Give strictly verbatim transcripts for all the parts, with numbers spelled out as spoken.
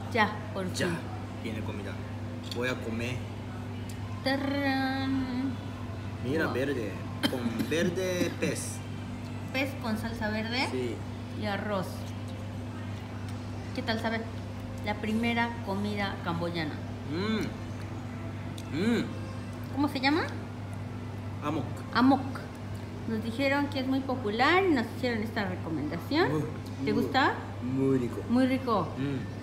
Ya, por Ya, fin. viene comida. Voy a comer. Tarrán. Mira, Wow. verde. Con verde pez. Pez con salsa verde Sí. y arroz. ¿Qué tal sabe? La primera comida camboyana. Mmm. Mmm. ¿Cómo se llama? Amok. Amok. Nos dijeron que es muy popular y nos hicieron esta recomendación. Muy, ¿Te muy, gusta? Muy rico. Muy rico. Mm.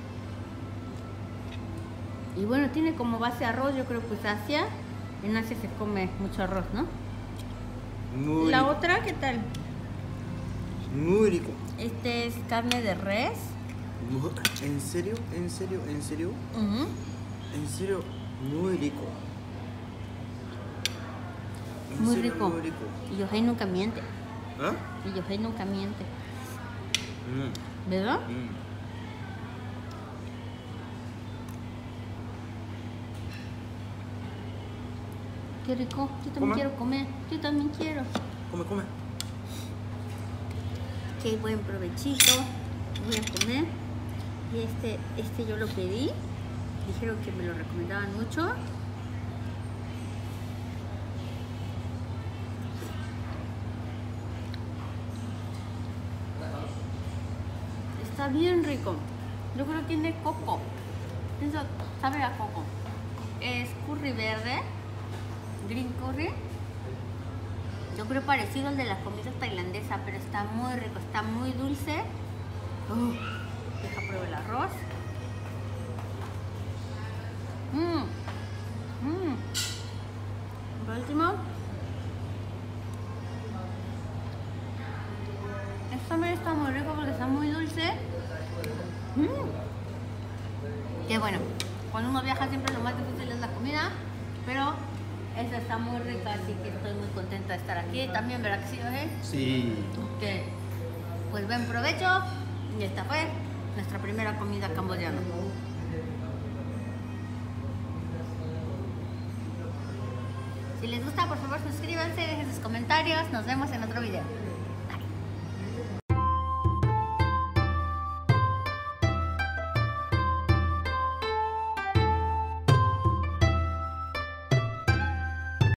Y bueno, tiene como base arroz, yo creo pues Asia. En Asia se come mucho arroz, ¿no? Muy La rico. otra, ¿qué tal? Muy rico. Este es carne de res. Mu- ¿En serio? ¿En serio? ¿En serio? Ujú. En serio, muy rico. En Muy serio, rico. Muy rico. Y Yohei nunca miente. ¿Ah? Y Yohei nunca miente. Mm, ¿Verdad? mm. Qué rico. Yo también Come. quiero comer. Yo también quiero. Come, come. Qué buen provechito. Voy a comer. Y este, este yo lo pedí. Dijeron que me lo recomendaban mucho. Está bien rico. Yo creo que tiene coco. Eso sabe a coco. Es curry verde. Green curry. Yo creo parecido al de la comida tailandesa, pero está muy rico, está muy dulce. Uh, deja probar el arroz. Mmm. Mmm. Por último. Esto también está muy rico porque está muy dulce. Mmm. Qué bueno. Cuando uno viaja siempre lo más difícil es la comida, pero esta está muy rica, así que estoy muy contenta de estar aquí. También, ¿verdad que sí, Jorge? Sí. Que pues buen provecho. Y esta fue nuestra primera comida camboyana. Si les gusta, por favor suscríbanse, dejen sus comentarios. Nos vemos en otro video.